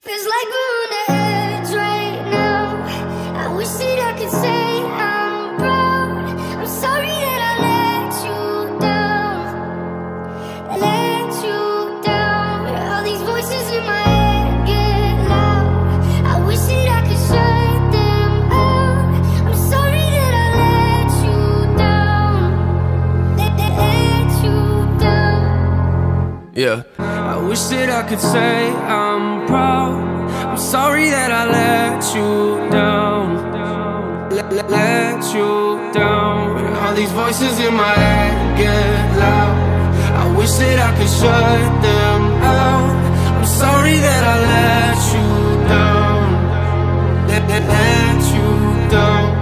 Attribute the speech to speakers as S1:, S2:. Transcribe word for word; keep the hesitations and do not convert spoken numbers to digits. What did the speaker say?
S1: Feels like we're on the edge right now. I wish that I could say I'm proud. I'm sorry that I let you down, let you down. All these voices in my head get loud. I wish that I could shut them out. I'm sorry that I let you down, let, let, let you down.
S2: Yeah, I wish that I could say I'm proud. I'm sorry that I let you down, let, let, let you down. All these voices in my head get loud. I wish that I could shut them out. I'm sorry that I let you down, let, let, let you down.